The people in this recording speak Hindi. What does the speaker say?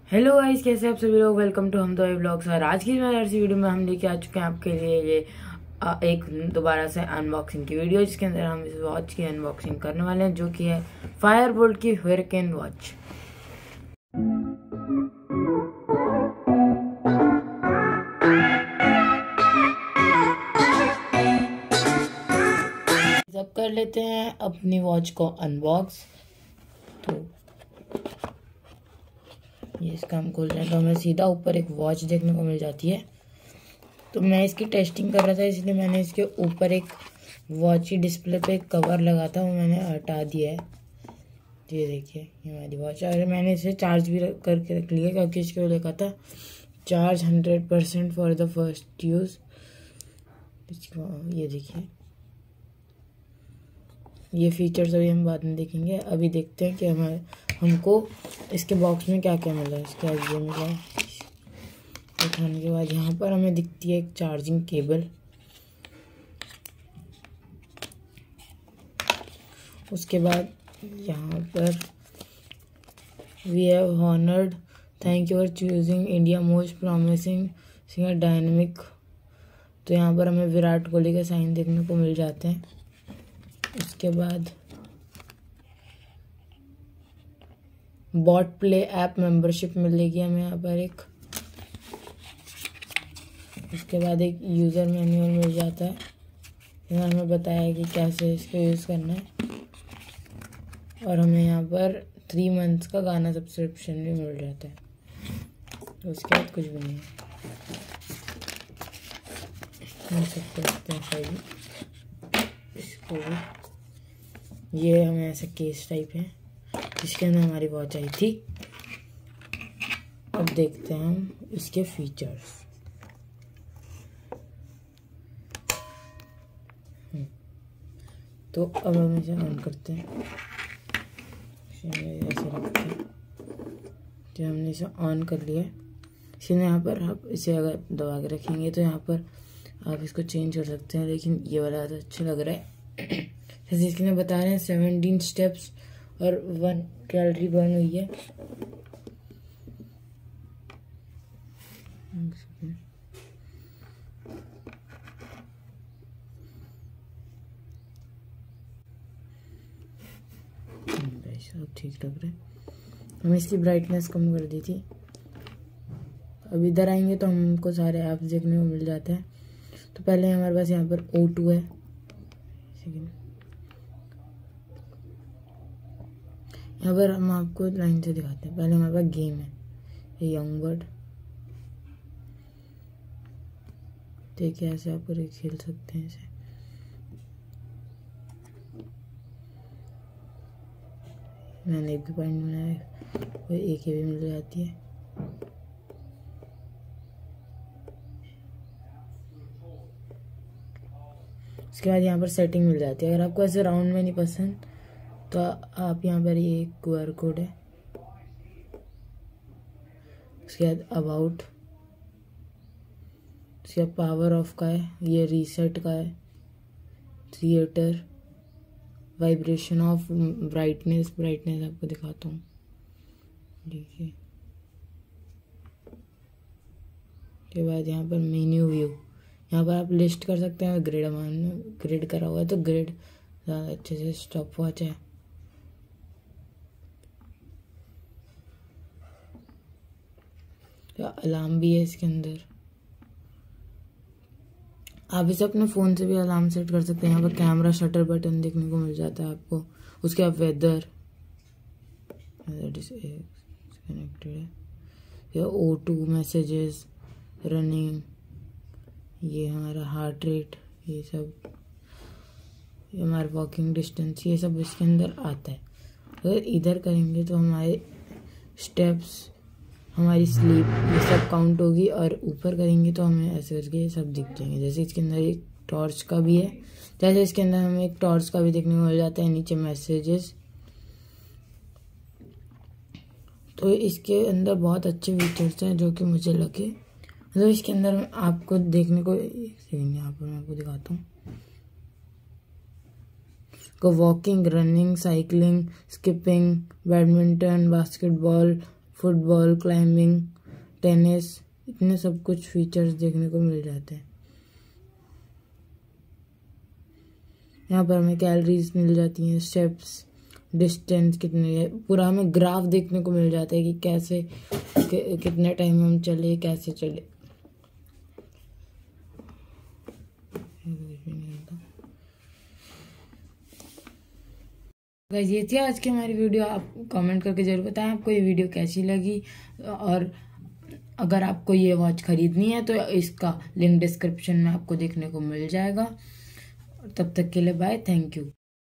हेलो गाइस, कैसे आप सभी लोग। वेलकम टू हम तो व्लॉग्स। और आज की ऐसी वीडियो में हम लेके आ चुके हैं आपके लिए ये एक दोबारा से अनबॉक्सिंग की वीडियो, जिसके अंदर हम इस वॉच की अनबॉक्सिंग करने वाले हैं, जो कि है फायरबोल्ट की हरिकेन वॉच। अब कर लेते हैं अपनी वॉच को अनबॉक्स। तो ये इसका हम खोल रहे हैं तो हमें सीधा ऊपर एक वॉच देखने को मिल जाती है। तो मैं इसकी टेस्टिंग कर रहा था, इसलिए मैंने इसके ऊपर एक वॉच की डिस्प्ले पे एक कवर लगा था, वो मैंने हटा दिया है। ये देखिए, ये हमारी वॉच है। और मैंने इसे चार्ज भी करके रख लिया, क्योंकि इसके लिए लिखा था charge 100% for the first use. ये देखिए, ये फीचर्स अभी हम बाद में देखेंगे। अभी देखते हैं कि हमको इसके बॉक्स में क्या क्या मिला है। इसके बाद ये मिला है। उठाने के बाद यहाँ पर हमें दिखती है एक चार्जिंग केबल। उसके बाद यहाँ पर we have honoured, thank you for choosing India most promising singer dynamic. तो यहाँ पर हमें विराट कोहली के साइन देखने को मिल जाते हैं। उसके बाद बॉट प्ले ऐप मेंबरशिप मिलेगी हमें यहाँ पर एक। उसके बाद एक यूज़र मैनुअल मिल जाता है, यहाँ हमें बताया है कि कैसे इसको यूज़ करना है। और हमें यहाँ पर 3 मंथ्स का गाना सब्सक्रिप्शन भी मिल जाता है। उसके बाद कुछ भी नहीं है, हम सब करते हैं सही इसको। ये हमें ऐसा केस टाइप है, जिसके अंदर हमारी वॉच आई थी। अब देखते हैं हम इसके फीचर्स। तो अब हम इसे ऑन करते हैं, ऐसे रखते हैं। तो हमने इसे ऑन कर लिया। इसमें यहाँ पर आप इसे अगर दबा के रखेंगे तो यहाँ पर आप इसको चेंज कर सकते हैं, लेकिन ये वाला ज़्यादा अच्छा लग रहा है। जैसे इसके में बता रहे हैं 17 स्टेप्स और 1 कैलोरी बर्न हुई है। सब ठीक लग रहा है। हमने इसकी ब्राइटनेस कम कर दी थी। अब इधर आएंगे तो हमको सारे ऐप्स देखने को मिल जाते हैं। तो पहले हमारे पास यहाँ पर O2 है। यहाँ पर हम आपको लाइन से दिखाते हैं। पहले हमारे पास गेम है, ये यंग बर्ड। देखिए, ऐसे आप खेल सकते हैं इसे। मैंने एक भी पॉइंट बनाया है, वो एक भी मिल जाती है। उसके बाद यहाँ पर सेटिंग मिल जाती है। अगर आपको ऐसे राउंड में नहीं पसंद तो आप यहाँ पर ये QR कोड है। उसके बाद अबाउट, उसके बाद पावर ऑफ का है, ये रीसेट का है, थिएटर, वाइब्रेशन ऑफ, ब्राइटनेस आपको दिखाता हूँ। देखिए, के बाद यहाँ पर मेन्यू व्यू, यहाँ पर आप लिस्ट कर सकते हैं। ग्रिड करा हुआ है तो ग्रिड ज़्यादा अच्छे से। स्टॉप वॉच है, अलार्म भी है इसके अंदर। आप इसे अपने फ़ोन से भी अलार्म सेट कर सकते हैं। यहाँ पर कैमरा शटर बटन देखने को मिल जाता है आपको। उसके बाद वेदर कनेक्टेड है, या O2 मैसेजेस, रनिंग, ये हमारा हार्ट रेट, ये सब, ये हमारा वॉकिंग डिस्टेंस, ये सब इसके अंदर आता है। अगर इधर करेंगे तो हमारे स्टेप्स, हमारी स्लीप, ये सब काउंट होगी। और ऊपर करेंगे तो हमें ऐसे करके ये सब दिख जाएंगे। जैसे इसके अंदर एक टॉर्च का भी है, जैसे इसके अंदर हमें एक टॉर्च का भी देखने को मिल जाता है। नीचे मैसेजेस। तो इसके अंदर बहुत अच्छे फीचर्स हैं जो कि मुझे लगे। मतलब इसके अंदर आपको देखने को, एक सेकंड यहाँ पर मैं आपको दिखाता हूँ। को walking, running, cycling, skipping, badminton, basketball, football, climbing, tennis, इतने सब कुछ फीचर्स देखने को मिल जाते हैं। यहाँ पर हमें कैलोरीज मिल जाती हैं, स्टेप्स, डिस्टेंस कितनी है, पूरा हमें ग्राफ देखने को मिल जाता है कि कैसे कितने टाइम हम चले, कैसे चले। गाइस ये थी आज की हमारी वीडियो। आप कमेंट करके जरूर बताएं आपको ये वीडियो कैसी लगी, और अगर आपको ये वॉच खरीदनी है तो इसका लिंक डिस्क्रिप्शन में आपको देखने को मिल जाएगा। तब तक के लिए बाय, थैंक यू।